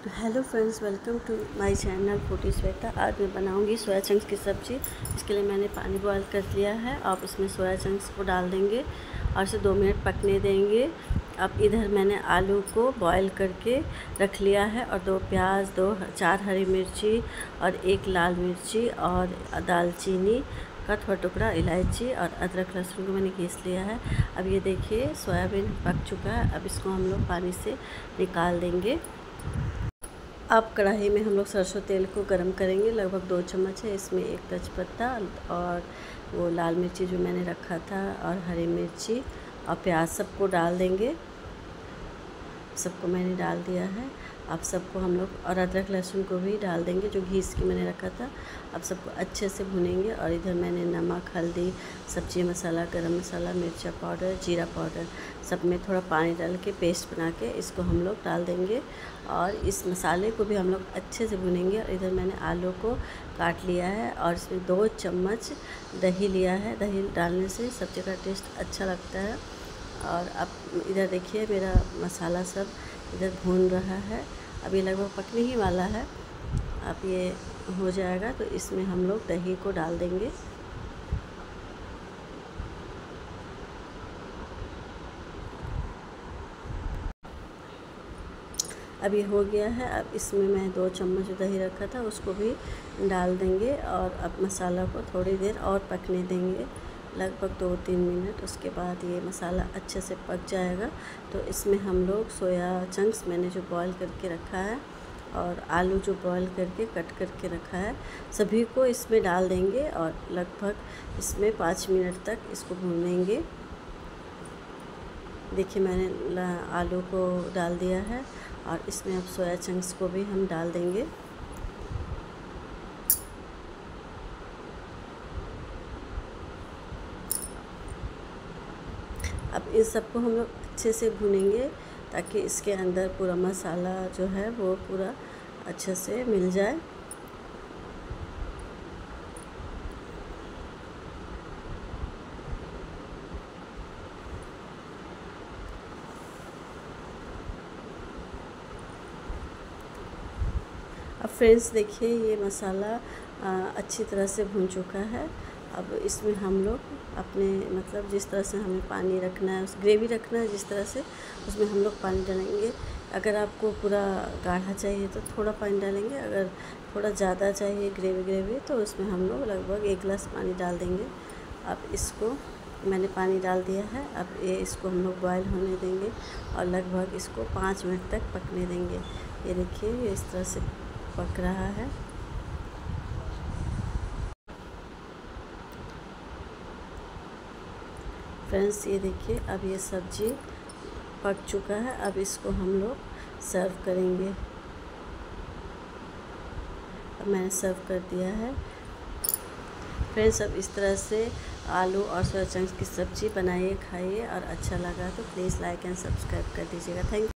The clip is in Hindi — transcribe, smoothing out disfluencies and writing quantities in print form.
Hello friends, welcome to my channel foodie Shweta. आज मैं बनाऊंगी सोया चंक्स की सब्ज़ी। इसके लिए मैंने पानी बॉयल कर लिया है। आप इसमें सोया चंक्स को डाल देंगे और इसे 2 मिनट पकने देंगे। अब इधर मैंने आलू को बॉयल करके रख लिया है और 2 प्याज, 4 हरी मिर्ची और 1 लाल मिर्ची और दालचीनी का थोड़ा टुकड़ा, इलायची और अदरक लहसुन को मैंने घिस लिया है। अब ये देखिए सोयाबीन पक चुका है। अब इसको हम लोग पानी से निकाल देंगे। अब कढ़ाई में हम लोग सरसों तेल को गरम करेंगे। लगभग 2 चम्मच है। इसमें 1 तेजपत्ता और वो लाल मिर्ची जो मैंने रखा था और हरी मिर्ची और प्याज सबको डाल देंगे। सबको मैंने डाल दिया है। अब सबको हम लोग और अदरक लहसुन को भी डाल देंगे जो घिस के मैंने रखा था। अब सबको अच्छे से भुनेंगे और इधर मैंने नमक, हल्दी, सब्जी मसाला, गरम मसाला, मिर्चा पाउडर, जीरा पाउडर सब में थोड़ा पानी डाल के पेस्ट बना के इसको हम लोग डाल देंगे और इस मसाले को भी हम लोग अच्छे से भुनेंगे। और इधर मैंने आलू को काट लिया है और इसमें 2 चम्मच दही लिया है। दही डालने से सब्ज़ी का टेस्ट अच्छा लगता है। और अब इधर देखिए मेरा मसाला सब इधर भून रहा है। अब ये लगभग पकने ही वाला है। अब ये हो जाएगा तो इसमें हम लोग दही को डाल देंगे। अब ये हो गया है। अब इसमें मैं 2 चम्मच दही रखा था उसको भी डाल देंगे और अब मसाला को थोड़ी देर और पकने देंगे, लगभग 2-3 मिनट। उसके बाद ये मसाला अच्छे से पक जाएगा तो इसमें हम लोग सोया चंक्स मैंने जो बॉईल करके रखा है और आलू जो बॉईल करके कट करके रखा है सभी को इसमें डाल देंगे और लगभग इसमें 5 मिनट तक इसको भूनेंगे। देखिए मैंने आलू को डाल दिया है और इसमें अब सोया चंक्स को भी हम डाल देंगे। अब इस सबको हम लोग अच्छे से भूनेंगे ताकि इसके अंदर पूरा मसाला जो है वो पूरा अच्छे से मिल जाए। अब फ्रेंड्स देखिए ये मसाला अच्छी तरह से भून चुका है। अब इसमें हम लोग अपने मतलब जिस तरह से हमें पानी रखना है, उस ग्रेवी रखना है जिस तरह से, उसमें हम लोग पानी डालेंगे। अगर आपको पूरा गाढ़ा चाहिए तो थोड़ा पानी डालेंगे, अगर थोड़ा ज़्यादा चाहिए ग्रेवी तो उसमें हम लोग लगभग 1 गिलास पानी डाल देंगे। अब इसको मैंने पानी डाल दिया है। अब ये इसको हम लोग बॉयल होने देंगे और लगभग इसको 5 मिनट तक पकने देंगे। ये देखिए ये इस तरह से पक रहा है। फ्रेंड्स ये देखिए अब ये सब्ज़ी पक चुका है। अब इसको हम लोग सर्व करेंगे। अब मैंने सर्व कर दिया है। फ्रेंड्स अब इस तरह से आलू और सोया चंक्स की सब्ज़ी बनाइए, खाइए और अच्छा लगा तो प्लीज़ लाइक एंड सब्सक्राइब कर दीजिएगा। Thank you.